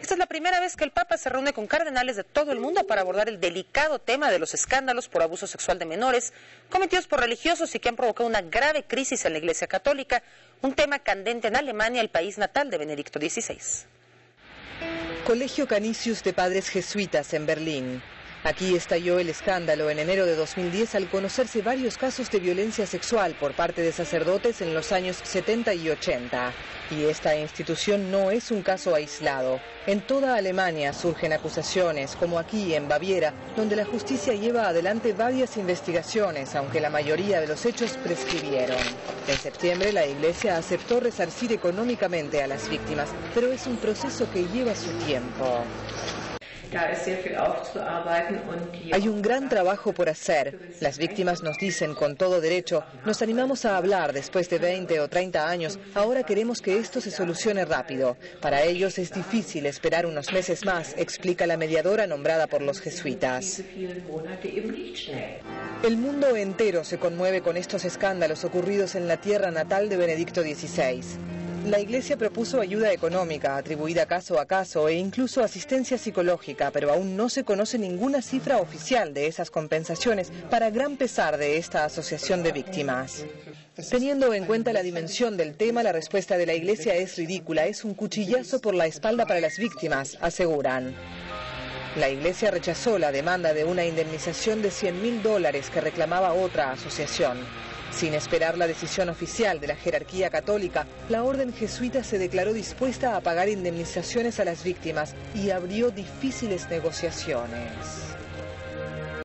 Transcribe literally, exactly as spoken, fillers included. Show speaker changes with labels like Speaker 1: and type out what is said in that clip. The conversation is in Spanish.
Speaker 1: Esta es la primera vez que el Papa se reúne con cardenales de todo el mundo para abordar el delicado tema de los escándalos por abuso sexual de menores cometidos por religiosos y que han provocado una grave crisis en la Iglesia Católica, un tema candente en Alemania, el país natal de Benedicto dieciséis.
Speaker 2: Colegio Canisius de Padres Jesuitas en Berlín. Aquí estalló el escándalo en enero de dos mil diez al conocerse varios casos de violencia sexual por parte de sacerdotes en los años setenta y ochenta. Y esta institución no es un caso aislado. En toda Alemania surgen acusaciones, como aquí en Baviera, donde la justicia lleva adelante varias investigaciones, aunque la mayoría de los hechos prescribieron. En septiembre la Iglesia aceptó resarcir económicamente a las víctimas, pero es un proceso que lleva su tiempo. Hay un gran trabajo por hacer. Las víctimas nos dicen con todo derecho, nos animamos a hablar después de veinte o treinta años, ahora queremos que esto se solucione rápido. Para ellos es difícil esperar unos meses más, explica la mediadora nombrada por los jesuitas. El mundo entero se conmueve con estos escándalos ocurridos en la tierra natal de Benedicto dieciséis. La Iglesia propuso ayuda económica, atribuida caso a caso, e incluso asistencia psicológica, pero aún no se conoce ninguna cifra oficial de esas compensaciones, para gran pesar de esta asociación de víctimas. Teniendo en cuenta la dimensión del tema, la respuesta de la Iglesia es ridícula, es un cuchillazo por la espalda para las víctimas, aseguran. La Iglesia rechazó la demanda de una indemnización de cien mil dólares que reclamaba otra asociación. Sin esperar la decisión oficial de la jerarquía católica, la orden jesuita se declaró dispuesta a pagar indemnizaciones a las víctimas y abrió difíciles negociaciones.